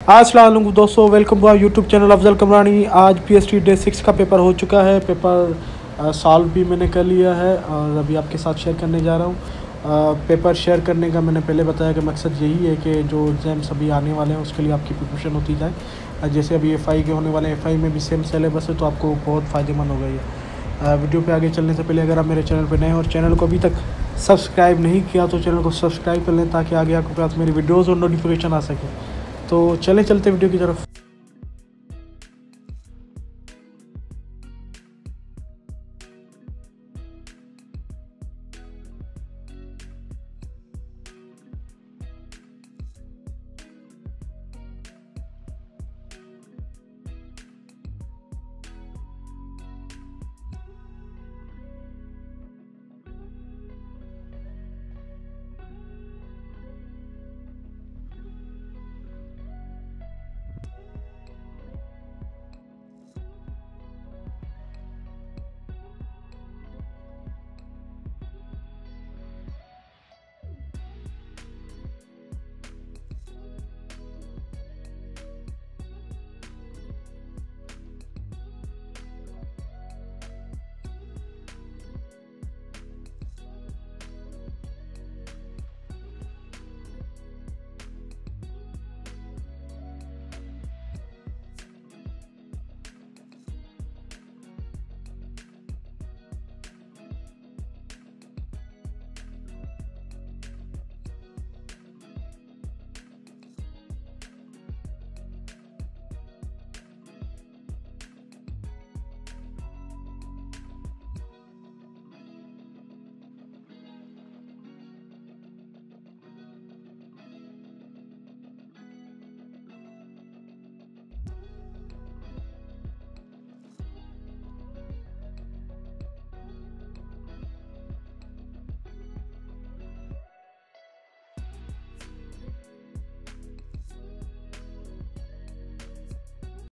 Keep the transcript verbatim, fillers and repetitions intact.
अस्सलाम दोस्तों, welcome to YouTube channel Afzal Kamrani. आज पीएसटी डे सिक्स का पेपर हो चुका है। पेपर सॉल्व भी मैंने कर लिया है और अभी आपके साथ शेयर करने जा रहा हूँ। पेपर शेयर करने का मैंने पहले बताया कि मकसद यही है कि जो एग्ज़ाम्स अभी आने वाले हैं उसके लिए आपकी प्रिपरेशन होती जाए। जैसे अभी एफ आई के होने वाले हैं, एफ आई में भी सेम सिलेबस है, तो आपको बहुत फ़ायदेमंद हो गई है। वीडियो पे आगे चलने से पहले अगर आप मेरे चैनल पे नए और चैनल को अभी तक सब्सक्राइब नहीं किया तो चैनल को सब्सक्राइब कर लें ताकि आगे आपके पास मेरी वीडियोज़ और नोटिफिकेशन आ सके। तो चले चलते वीडियो की तरफ।